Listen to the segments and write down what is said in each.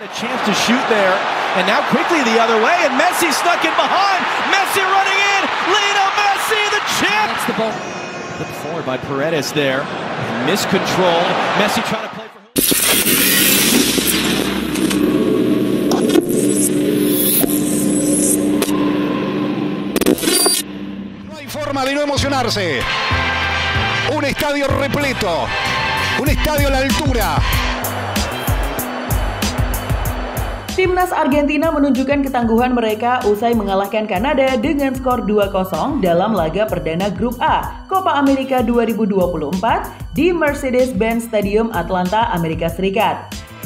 A chance to shoot there, and now quickly the other way, and Messi snuck in behind. Messi running in. Lionel Messi, the champ. That's the ball. Put forward by Paredes there. Miscontrolled. Messi trying to play for. No hay forma de no emocionarse. Un estadio repleto. Un estadio a la altura. Timnas Argentina menunjukkan ketangguhan mereka usai mengalahkan Kanada dengan skor 2-0 dalam laga perdana Grup A Copa America 2024 di Mercedes-Benz Stadium Atlanta, Amerika Serikat.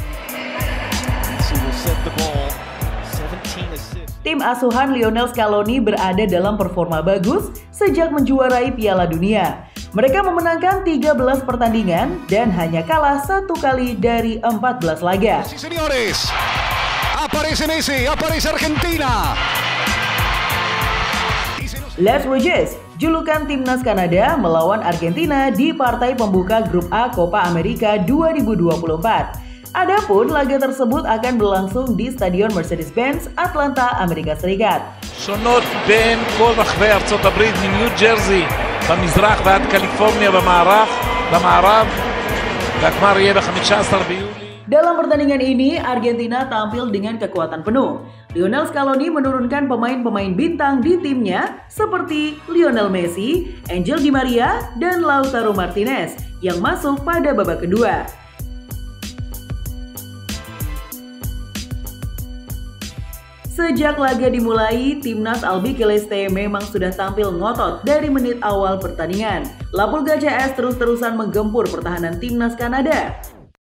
Tim asuhan Lionel Scaloni berada dalam performa bagus sejak menjuarai Piala Dunia. Mereka memenangkan 13 pertandingan dan hanya kalah 1 kali dari 14 laga. Aparece Messi, aparece Argentina. Les Rouges, julukan Timnas Kanada melawan Argentina di partai pembuka Grup A Copa America 2024. Adapun laga tersebut akan berlangsung di Stadion Mercedes-Benz Atlanta, Amerika Serikat. שונות בין כל רחבי ארצות הברית מניו ג'רזי במזרח ועד קליפורניה במערב והגמר יהיה ב-15 ביולי. Dalam pertandingan ini, Argentina tampil dengan kekuatan penuh. Lionel Scaloni menurunkan pemain-pemain bintang di timnya seperti Lionel Messi, Angel Di Maria, dan Lautaro Martinez yang masuk pada babak kedua. Sejak laga dimulai, Timnas Albiceleste memang sudah tampil ngotot dari menit awal pertandingan. Lapulga CS terus-terusan menggempur pertahanan Timnas Kanada.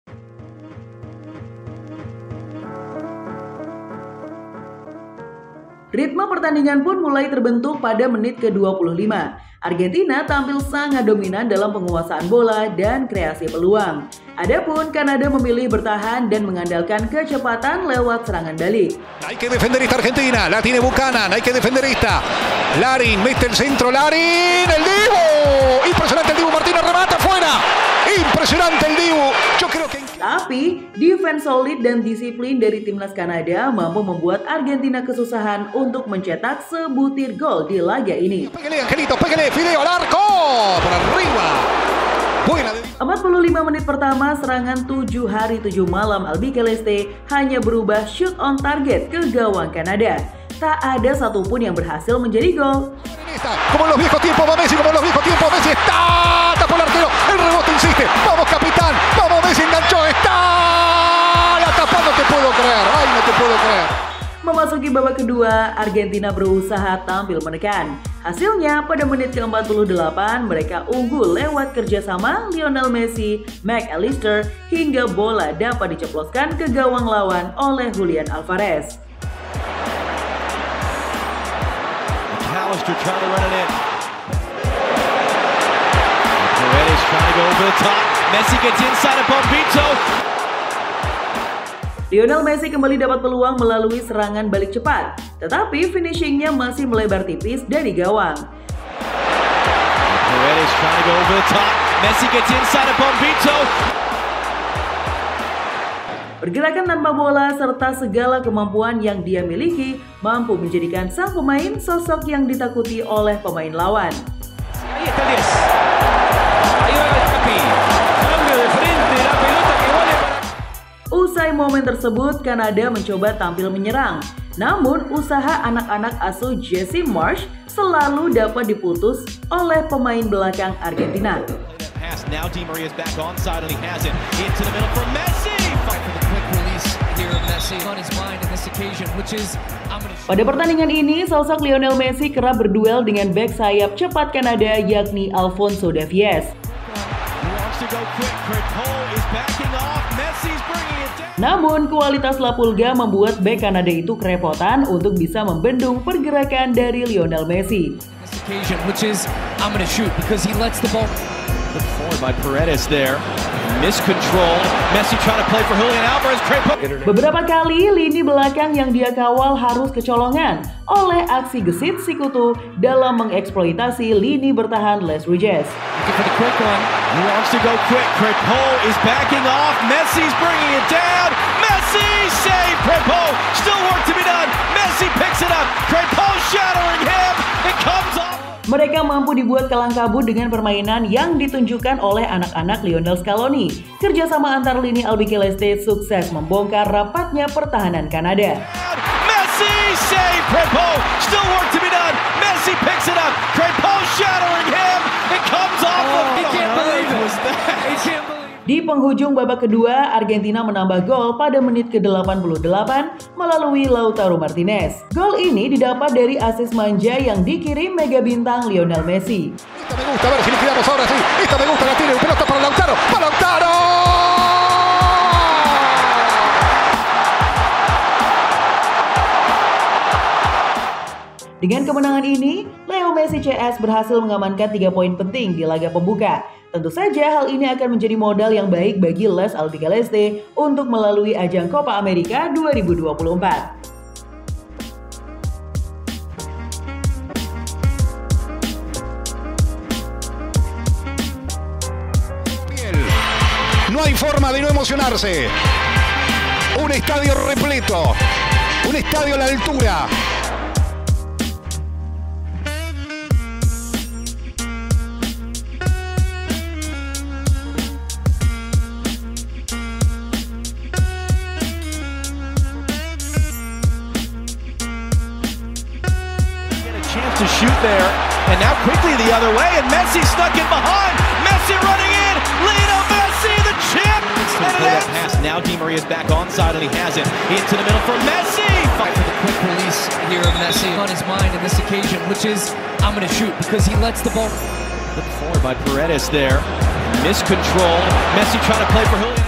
Ritme pertandingan pun mulai terbentuk pada menit ke-25. Argentina tampil sangat dominan dalam penguasaan bola dan kreasi peluang. Adapun Kanada memilih bertahan dan mengandalkan kecepatan lewat serangan balik. Hay que defender esta Argentina, la tiene Buchanan, hay que defender esta. Larin, mete el centro, Larin, el Dibu. Impresionante el Dibu Martínez, remata fuera. Impresionante el Dibu. Yo creo que Tapi, defense solid dan disiplin dari Timnas Kanada mampu membuat Argentina kesusahan untuk mencetak sebutir gol di laga ini. Pégale, Angelito, pégale, Fideo al arco. Por arriba. 45 menit pertama serangan 7 hari 7 malam Albiceleste hanya berubah shoot on target ke gawang Kanada. Tak ada satupun yang berhasil menjadi gol. Como los viejos tiempos va Messi, como los viejos tiempos Messi está, tapó el arquero, el rebote insiste, vamos capitán, vamos Messi enganchó, está, la tapa, no te puedo creer, ay no te puedo creer. Memasuki babak kedua, Argentina berusaha tampil menekan. Hasilnya pada menit ke-48 mereka unggul lewat kerjasama Lionel Messi, McAllister hingga bola dapat diceploskan ke gawang lawan oleh Julian Alvarez. McAllister trying to run it in. Paredes trying to go over the top. Messi gets inside of Bombito. Lionel Messi kembali dapat peluang melalui serangan balik cepat, tetapi finishingnya masih melebar tipis dari gawang. Paredes trying to go over the top. Messi gets inside of Bombito. Pergerakan tanpa bola serta segala kemampuan yang dia miliki mampu menjadikan sang pemain sosok yang ditakuti oleh pemain lawan. Usai momen tersebut, Kanada mencoba tampil menyerang. Namun, usaha anak-anak asuh Jesse Marsch selalu dapat diputus oleh pemain belakang Argentina. Now Di Maria's back onside and he has it into the middle for Messi. Pada pertandingan ini, sosok Lionel Messi kerap berduel dengan bek sayap cepat Kanada yakni Alphonso Davies. Namun, kualitas Lapulga membuat bek Kanada itu kerepotan untuk bisa membendung pergerakan dari Lionel Messi. Put forward by Paredes there. Miscontrol. Messi trying to play for Julian Alvarez. Beberapa kali lini belakang yang dia kawal harus kecolongan oleh aksi gesit Sikutu dalam mengeksploitasi lini bertahan Les Rouges. He wants to go quick. Cole is backing off. Messi's bringing it down. Messi save work to be done. Messi picks it up. Crépin shadowing him. It comes off. Mereka mampu dibuat kalang kabut dengan permainan yang ditunjukkan oleh anak-anak Lionel Scaloni. Kerjasama antar lini Albi Celeste sukses membongkar rapatnya pertahanan Kanada. Messi save. Crépin. Still work to be done. Messi picks it up. Crépin shadowing him. It comes off. He can't believe it. He can't believe it. Di penghujung babak kedua, Argentina menambah gol pada menit ke-88 melalui Lautaro Martinez. Gol ini didapat dari asis manja yang dikirim mega bintang Lionel Messi. Esta me gusta, a ver si liquidamos ahora sí. Esta me gusta, la tiene pelota para Lautaro. ¡Para Lautaro! Dengan kemenangan ini, Leo Messi CS berhasil mengamankan 3 poin penting di laga pembuka. Tentu saja hal ini akan menjadi modal yang baik bagi Les Albi Celeste untuk melalui ajang Copa America 2024. No hay forma de no emocionarse. Un estadio repleto. Un estadio a la altura. To shoot there, and now quickly the other way, and Messi snuck in behind. Messi running in. Lionel Messi, the chip, and it ends. Pass. Now Di Maria's back onside, and he has it into the middle for Messi. Fight for the quick release here of Messi on his mind in this occasion, which is I'm going to shoot because he lets the ball. Put forward by Paredes there. Miscontrol. Messi trying to play for Julian.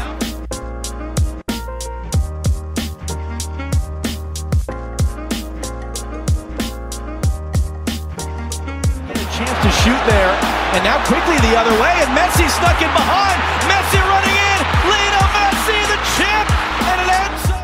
To shoot there, and now quickly the other way, and Messi snuck in behind. Messi running in. Lionel Messi, the chip, and it ends up.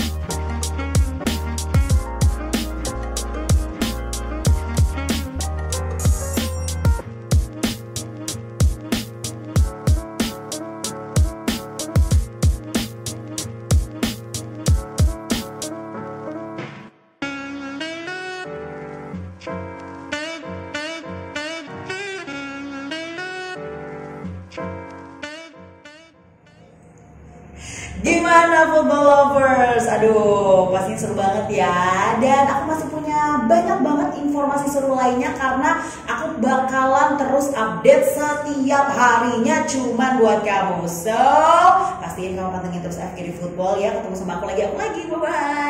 Gimana football lovers? Aduh, pasti seru banget ya. Dan aku masih punya banyak banget informasi seru lainnya karena aku bakalan terus update setiap harinya cuman buat kamu. So, pastiin kamu pantengin terus FGD Football ya. Ketemu sama aku lagi. Bye-bye.